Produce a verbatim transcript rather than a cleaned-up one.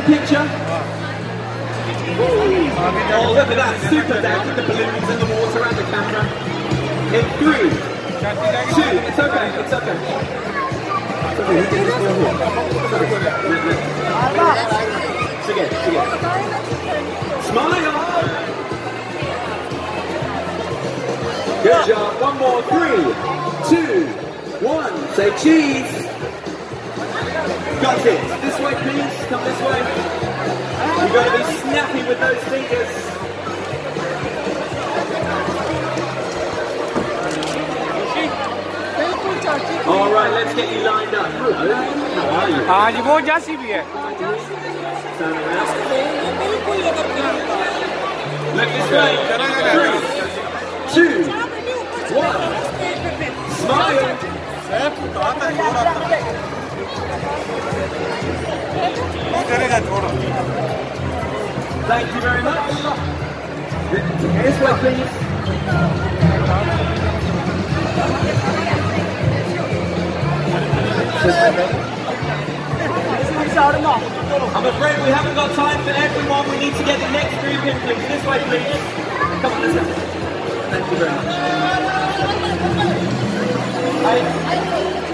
picture? Oh, look at that, super dance with the balloons and the water and the camera. In three, two, it's okay, it's okay. It's okay, he did this one here. It's okay, it's okay. Smile! Good job, one more, three, two, one, say cheese. Got it, this way please, come this way. You've got to be snappy with those fingers. All right, let's get you lined up. Hello, how are you? हाँ जी वो जैसी भी है. Turn around. Look this way. Three, two, one. Smile. Thank you very much. This way, please. I'm afraid we haven't got time for everyone. We need to get the next group in, please. This way, please. Come on, this way. Thank you very much. Hi.